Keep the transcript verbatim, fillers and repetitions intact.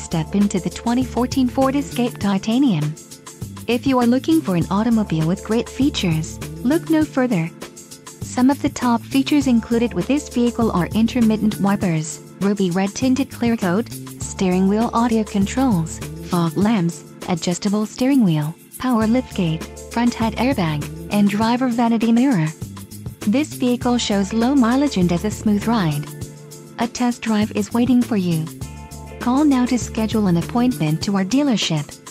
step into the twenty fourteen Ford Escape Titanium. If you are looking for an automobile with great features, look no further. Some of the top features included with this vehicle are intermittent wipers, ruby red tinted clear coat, steering wheel audio controls, fog lamps, adjustable steering wheel, power liftgate, front head airbag, and driver vanity mirror. This vehicle shows low mileage and has a smooth ride. A test drive is waiting for you. Call now to schedule an appointment to our dealership.